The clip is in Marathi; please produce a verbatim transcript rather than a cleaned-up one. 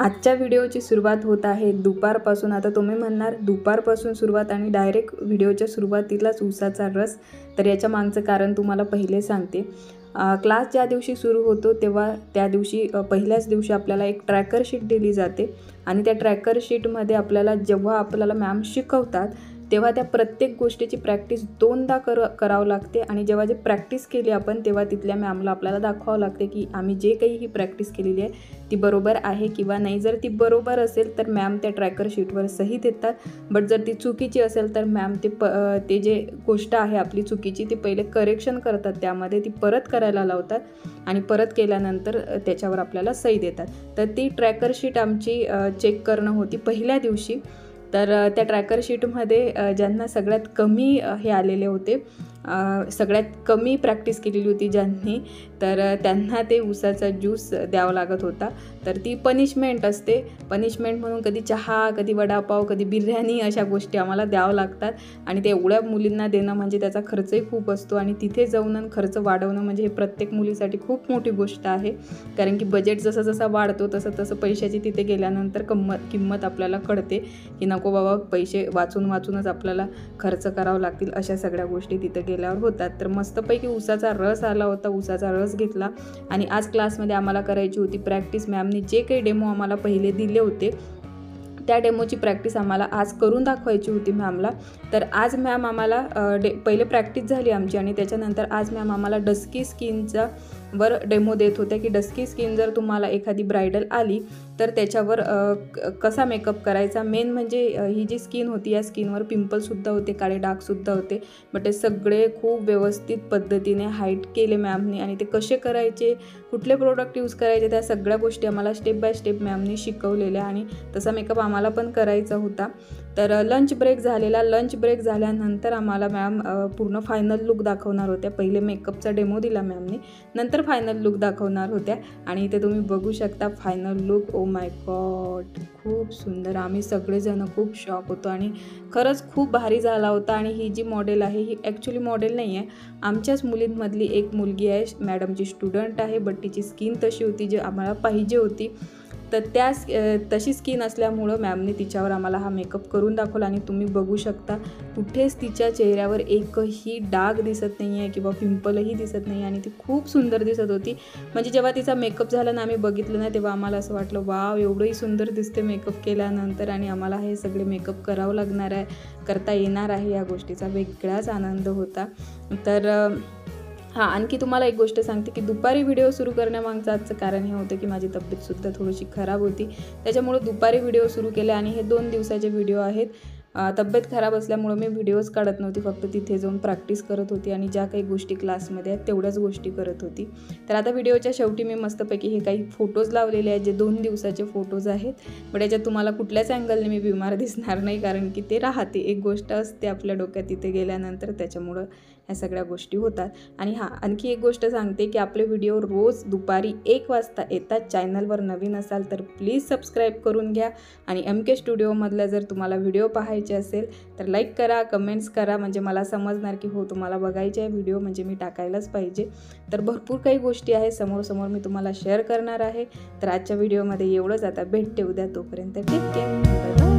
आजच्या व्हिडिओची सुरुवात होत आहे दुपारपासून। आता तुम्ही म्हणणार दुपारपासून सुरुवात आणि डायरेक्ट व्हिडिओच्या सुरुवातीलाच उसाचा रस, तर याच्या मागचं कारण तुम्हाला पहिले सांगते। क्लास ज्या दिवशी सुरू होतो तेव्हा त्या दिवशी पहिल्याच दिवशी आपल्याला एक ट्रॅकर शीट दिली जाते आणि त्या ट्रॅकर शीटमध्ये आपल्याला जेव्हा आपल्याला मॅम शिकवतात तेव्हा त्या प्रत्येक गोष्टीची प्रॅक्टिस दोनदा कर करावं लागते आणि जेव्हा जे प्रॅक्टिस केली आपण तेव्हा तिथल्या मॅमला आपल्याला दाखवावं लागते की आम्ही जे काही ही प्रॅक्टिस केलेली आहे ती बरोबर आहे किंवा नाही। जर ती बरोबर असेल तर मॅम त्या ट्रॅकर शीटवर सही देतात, बट जर ती चुकीची असेल तर मॅम ते प ते जे गोष्ट आहे आपली चुकीची ती पहिले करेक्शन करतात, त्यामध्ये ती परत करायला लावतात आणि परत केल्यानंतर त्याच्यावर आपल्याला सही देतात। तर ती ट्रॅकर शीट आमची चेक करणं होती पहिल्या दिवशी। तर त्या ट्रॅकर शीटमध्ये ज्यांना सगळ्यात कमी हे आलेले होते, सगळ्यात कमी प्रॅक्टिस केलेली होती ज्यांनी, तर त्यांना ते उसाचा ज्यूस द्यावा लागत होता। तर ती पनिशमेंट असते, पनिशमेंट म्हणून कधी चहा, कधी वडापाव, कधी बिर्याणी अशा गोष्टी आम्हाला द्यावं लागतात आणि ते एवढ्या मुलींना देणं म्हणजे त्याचा खर्चही खूप असतो आणि तिथे जाऊन खर्च वाढवणं म्हणजे हे प्रत्येक मुलीसाठी खूप मोठी गोष्ट आहे, कारण की बजेट जसं जसा वाढतो तसं तसं पैशाची तिथे गेल्यानंतर किंमत किंमत आपल्याला कळते की नको बाबा पैसे वाचून वाचूनच आपल्याला खर्च करावं लागतील, अशा सगळ्या गोष्टी तिथे गेल्यावर होतात। तर मस्तपैकी उसाचा रस आला होता, उसाचा रस घेतला आणि आज क्लासमध्ये आम्हाला करायची होती प्रॅक्टिस। मॅमने जे काही डेमो आम्हाला पहिले दिले होते त्या डेमोची प्रॅक्टिस आम्हाला आज करून दाखवायची होती मॅमला। तर आज मॅम आम्हाला डे पहिले प्रॅक्टिस झाली आमची आणि त्याच्यानंतर आज मॅम आम्हाला डस्की स्किनचा वर डेमो देत होत्या की डस्की स्किन जर तुम्हाला एखादी ब्रायडल आली तर त्याच्यावर कसा मेकअप करायचा। मेन म्हणजे ही जी स्किन होती या स्किनवर पिंपलसुद्धा होते, काळे डागसुद्धा होते, बट ते सगळे खूप व्यवस्थित पद्धतीने हाईड केले मॅमने आणि ते कसे करायचे, कुठले प्रोडक्ट यूज करायचे, त्या सगळ्या गोष्टी आम्हाला स्टेप बाय स्टेप मॅमने शिकवलेल्या आणि तसा मेकअप आम्हाला पण करायचा होता। तर लंच ब्रेक झालेला, लंच ब्रेक झाल्यानंतर आम्हाला मॅम पूर्ण फायनल लुक दाखवणार होत्या। पहिले मेकअपचा डेमो दिला मॅमने, नंतर फायनल लुक दाखवणार होत्या आणि इथे तुम्ही बघू शकता final look. Oh my God, खूप सुंदर, आम्ही सगळेजण खूप शॉक होतो आणि खरंच खूप भारी झाला होता। आणि ही जी मॉडेल आहे ही ॲक्च्युली मॉडेल नाही आहे, आमच्याच मुलींमधली एक मुलगी आहे, मॅडमची स्टुडंट आहे, बट तिची स्किन तशी होती जी आम्हाला पाहिजे होती। तर त्या तशी स्किन असल्यामुळं मॅमने तिच्यावर आम्हाला हा मेकअप करून दाखवला आणि तुम्ही बघू शकता कुठेच तिच्या चेहऱ्यावर एकही डाग दिसत नाही आहे किंवा पिंपलही दिसत नाही आणि ती खूप सुंदर दिसत होती। म्हणजे जेव्हा तिचा मेकअप झाला ना आम्ही बघितलं ना तेव्हा आम्हाला असं वाटलं वाव, एवढंही सुंदर दिसते मेकअप केल्यानंतर आणि आम्हाला हे सगळे मेकअप करावं लागणार आहे, करता येणार आहे, या गोष्टीचा वेगळाच आनंद होता। तर हां, आणखी तुम्हाला एक गोष्ट सांगते की दुपारी व्हिडिओ सुरू करण्यामागचं आजचं कारण हे होतं की माझी तब्येतसुद्धा थोडीशी खराब होती, त्याच्यामुळं दुपारी व्हिडिओ सुरू केले आणि हे दोन दिवसाचे व्हिडिओ आहेत। तब्येत खराब असल्यामुळं मी व्हिडिओज काढत नव्हती, फक्त तिथे जाऊन प्रॅक्टिस करत होती आणि ज्या काही गोष्टी क्लासमध्ये आहेत तेवढ्याच गोष्टी करत होती। तर आता व्हिडिओच्या शेवटी मी मस्तपैकी हे काही फोटोज लावलेले आहेत जे दोन दिवसाचे फोटोज आहेत, पण याच्यात तुम्हाला कुठल्याच अँगलने मी बिमार दिसणार नाही, कारण की ते राहते, एक गोष्ट असते आपल्या डोक्यात तिथे गेल्यानंतर, त्याच्यामुळं ह्या सगळ्या गोष्टी होतात। आणि हां, आणखी एक गोष्ट सांगते की आपले व्हिडिओ रोज दुपारी एक वाजता येतात। चॅनलवर नवीन असाल तर प्लीज सबस्क्राईब करून घ्या आणि एम के स्टुडिओमधला जर तुम्हाला व्हिडिओ पाहायचे असेल तर लाईक करा, कमेंट्स करा, म्हणजे मला समजणार की हो तुम्हाला बघायचे आहे व्हिडिओ, म्हणजे मी टाकायलाच पाहिजे। तर भरपूर काही गोष्टी आहेत समोर समोर मी तुम्हाला शेअर करणार आहे। तर आजच्या व्हिडिओमध्ये एवढंच, आता भेटते उद्या, तोपर्यंत टेक केअर, बाय बाय।